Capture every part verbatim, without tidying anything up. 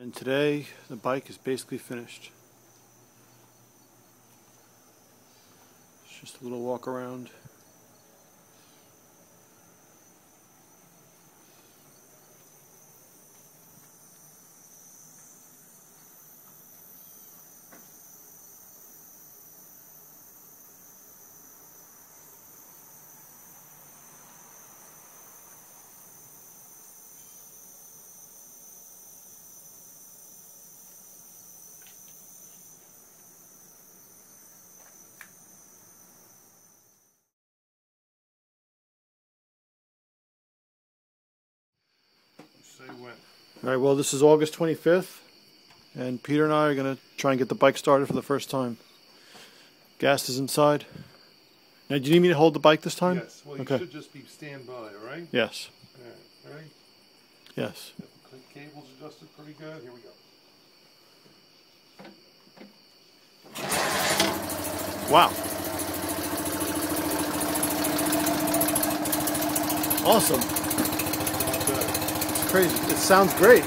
And today the bike is basically finished. It's just a little walk around. Say when. All right, well, this is August twenty-fifth, and Peter and I are going to try and get the bike started for the first time. Gas is inside. Now, do you need me to hold the bike this time? Yes, well, you okay. should just be standby, all right? Yes. All right, ready? Yes. Got the cable's adjusted pretty good. Here we go. Wow. Awesome. It's crazy. It sounds great.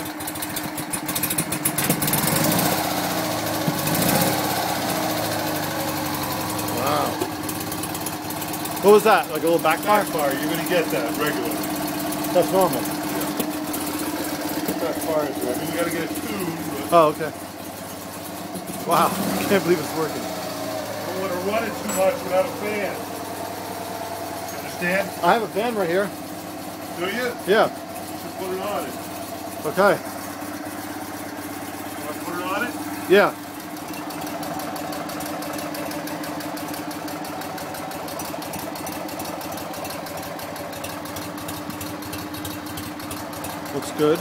Wow. What was that? Like a little backfire? Backfire, you're going to get that regularly. That's normal. Yeah. Backfire is good. I mean, we got to get it tuned. But Oh, okay. Wow. I can't believe it's working. I don't want to run it too much without a fan. You understand? I have a fan right here. Do you? Yeah. You should put it on it. Okay. You want to put it on it? Yeah. Looks good.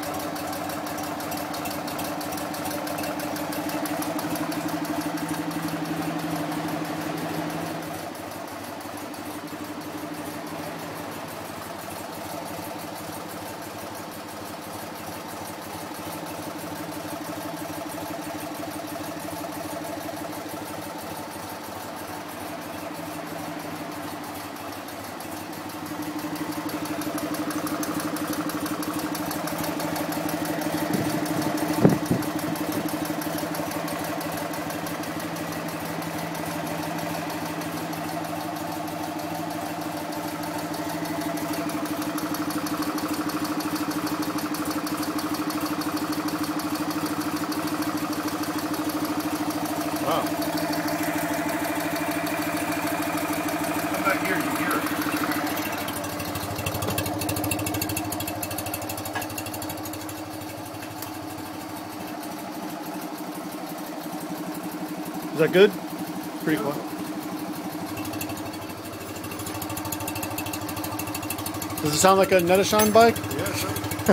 Wow. Come back here, you hear it. Is that good? Pretty cool. Does it sound like a Netashan bike? Yeah, sure.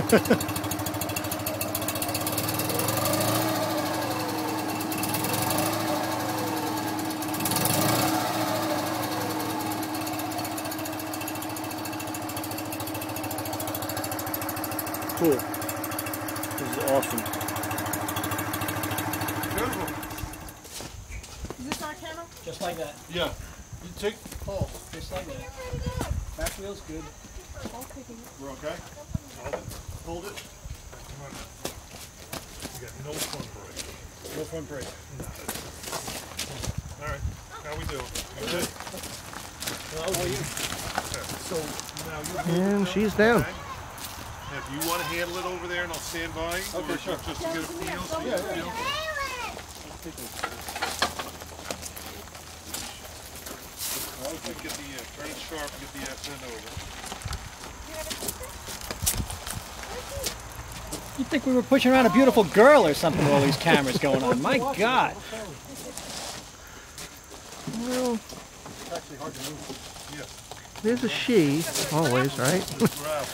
Cool. This is awesome. Beautiful. Is this our camera? Just like that. Yeah. You take pulse. Just like that. Back wheel's good. We're okay? Hold it. Hold it. Come on. You got no front brake. No front brake. No. All right. How we doing? You good? Well, how are you? Okay. So now you And she's down. Okay. If you want to handle it over there, and I'll stand by. Okay, sure. Just to get a feel. So Yeah, you yeah. feel. Okay, get the uh, turn it sharp. Get the S N over. You'd think we were pushing around a beautiful girl or something with all these cameras going on. My God. Well, It's actually hard to move. Yeah. there's a she, always, right? Grab.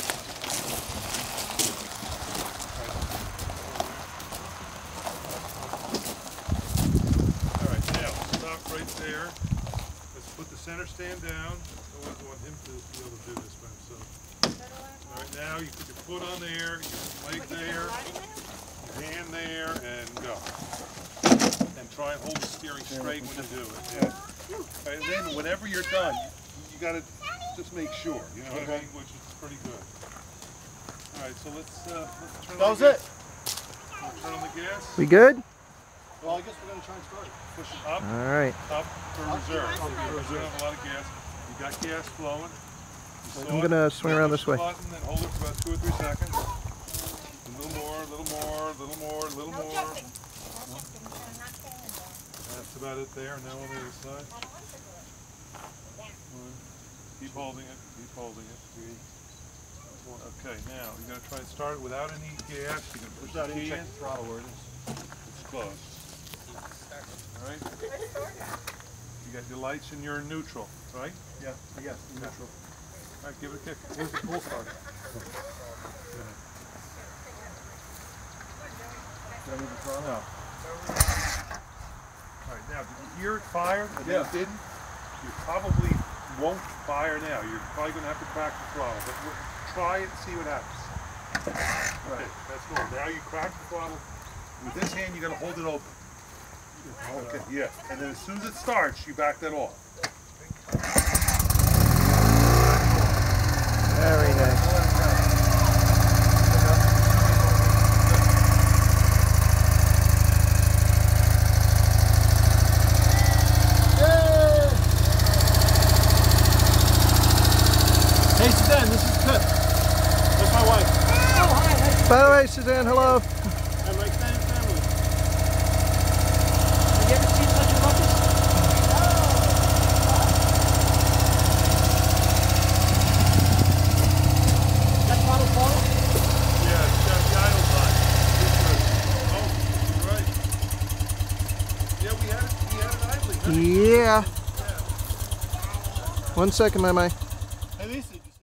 All right, now stop right there. Let's put the center stand down. I always want him to be able to do this by himself. All right, now you put your foot on there, your leg there, your hand there, and go. And try and hold the steering straight when you do it. Yeah. And then whenever you're done, you, you got to just make sure. You know what I mean? Which is pretty good. All right, so let's uh, let's turn. That was again. it. Turn on the gas. We good? Well, I guess we're gonna try and start it. Push it up. All right. Up for reserve. Oh, for reserve. A lot of gas. You got gas flowing. I'm gonna swing around this way. Button and hold it for about two or three seconds. A little more, a little more, a little more, a little more. That's about it there. Now on the other side. Keep holding it. Keep holding it. Three. Okay, now you're gonna try and start it without any gas. You're gonna push that in. Check the throttle where it is. It's closed. All right. You got your lights and you're in neutral, right? Yeah, yes, neutral. All right, give it a kick. Where's the pull start? Yeah. Did I move the throttle? No. All right, now, did you hear it fire? And Yeah. it didn't? You probably won't fire now. You're probably going to have to crack the throttle. But we'll try it and see what happens. Okay, that's good. Now you crack the throttle. With this hand, you got to hold it open. Okay, yeah. And then as soon as it starts, you back that off. Very nice. Hey Suzanne, this is Pip. That's my wife. By the way, Suzanne, hello. And my extended family. Have you ever seen such a ruckus? That throttle fall? Yeah, it's got the idle side. Oh, you're right. Yeah, we had it, we had it idling. didn't we? Yeah. One second, my my. Hey Lisa.